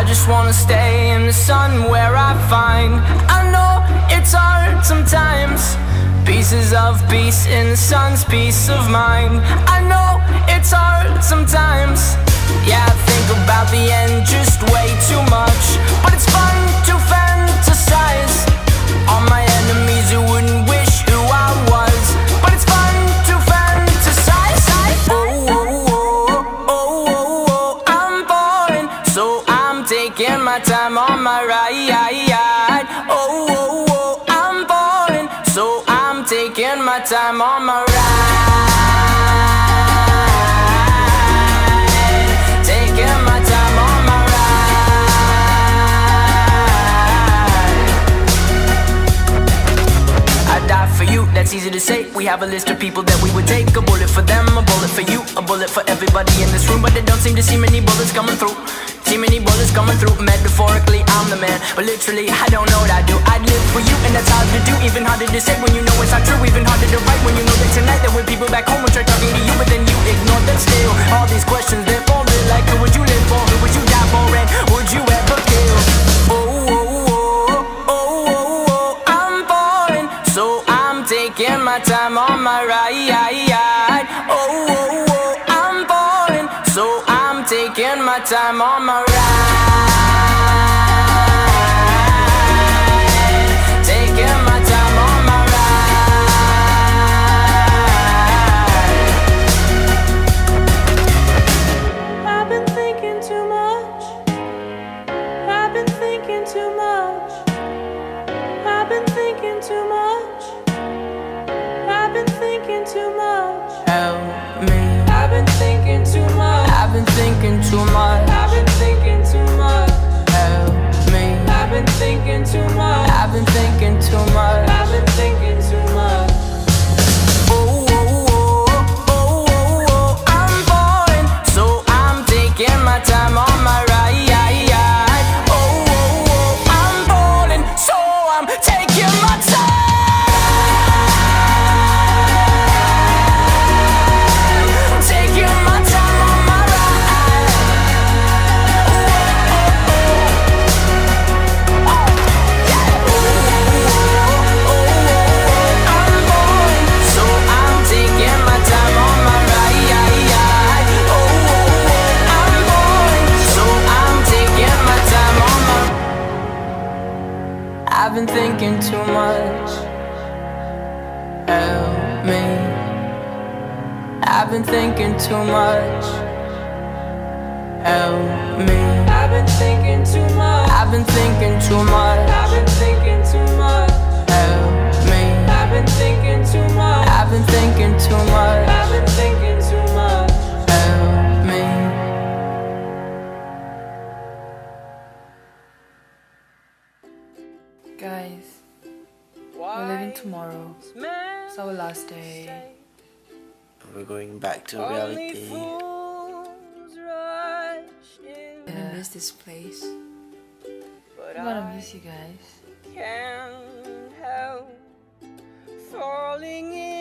just wanna stay in the sun where I find. I know it's hard sometimes, pieces of peace in the sun's peace of mind. I know it's hard sometimes, yeah, I think about the end just way too much. But it's fun to fantasize on my enemies who wouldn't wish who I was. But it's fun to fantasize. Oh, oh, oh, oh, oh, oh, I'm falling, so I'm taking my time on my ride. Oh, oh, oh, I'm falling, so I'm taking my time on my ride. Taking my time on my ride. I die for you, that's easy to say. We have a list of people that we would take. A bullet for them, a bullet for you, a bullet for everybody in this room. But they don't seem to see many bullets coming through. See many bullets coming through. Metaphorically, I'm the man, but literally, I don't know what I do. I'd live for you, and that's hard to do. Even harder to say when you know it's not true. Even harder to write when you know that tonight there were people back home who tried talking to you, but then you ignored them still. All these questions, they're falling like, who would you live for? Who would you die for? And would you ever kill? Oh, oh, oh, oh, oh, oh, I'm falling, so I'm taking my time on my ride. Oh, oh, oh, I'm falling, so I'm taking my time on my ride. Taking my time on my ride. I've been thinking too much. I've been thinking too much. I've been thinking too much. I've been thinking too much. Help me. I've been thinking too much. I've been thinking too much. I've been thinking too much. Help me. I've been thinking too much. I've been thinking too much. I've been thinking too much. Oh, oh, oh, oh, oh, oh, I'm falling, so I'm taking my time on my ride. Oh, oh, oh, I'm falling, so I'm taking my time. Taking my time on my ride. Oh, oh, oh, yeah. Oh, oh, oh, I'm falling, so I'm taking my time on my ride. Oh, oh, oh, I'm falling, so I'm taking my time on my. I've been thinking too much. Help me. I've been thinking too much. Help me. I've been thinking too much. I've been thinking too much. I've been thinking too much. Help me. I've been thinking too much. I've been thinking too much. I've been thinking too much. Help me. Guys, we're leaving tomorrow. It's our last day. We're going back to reality. And I miss this place. I'm gonna miss you guys. Can't help falling in